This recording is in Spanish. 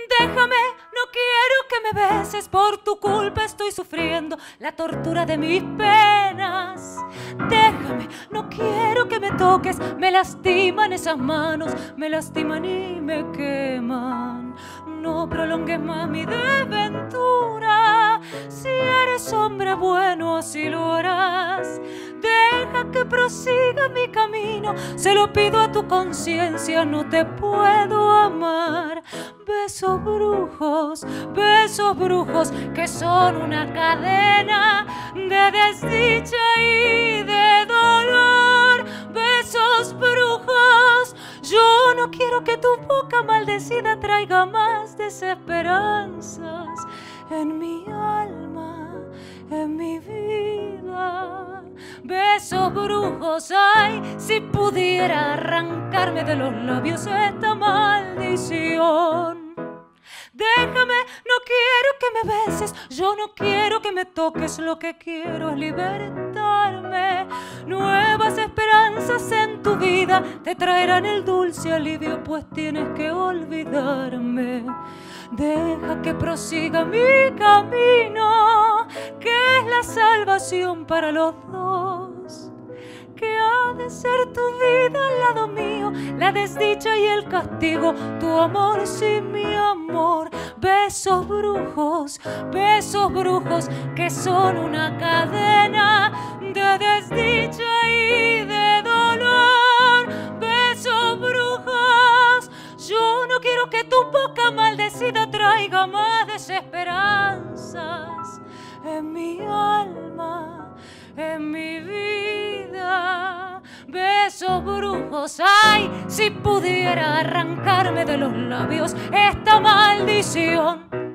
Déjame, no quiero que me beses, por tu culpa estoy sufriendo la tortura de mis penas. Déjame, no quiero que me toques, me lastiman esas manos, me lastiman y me queman. No prolongues más mi desventura, si eres hombre bueno así lo harás. Deja que prosiga mi camino, se lo pido a tu conciencia, no te puedo amar. Besos brujos que son una cadena de desdicha y de dolor. Besos brujos, yo no quiero que tu boca maldecida traiga más desesperanzas en mi alma, en mi vida. Besos brujos, ay, si pudiera arrancarme de los labios esta maldición. Déjame, no quiero que me beses, yo no quiero que me toques, lo que quiero es libertarme. Nuevas esperanzas en tu vida te traerán el dulce alivio, pues tienes que olvidarme. Deja que prosiga mi camino, que es la salvación para los dos. Que ha de ser tu vida al lado mío, la desdicha y el castigo, tu amor sin mi amor. Besos brujos que son una cadena de desdicha y de dolor. Besos brujos, yo no quiero que tu boca maldecida traiga más desesperanzas en mi alma, en mi vida. Besos brujos, ay, si pudiera arrancarme de los labios esta maldición.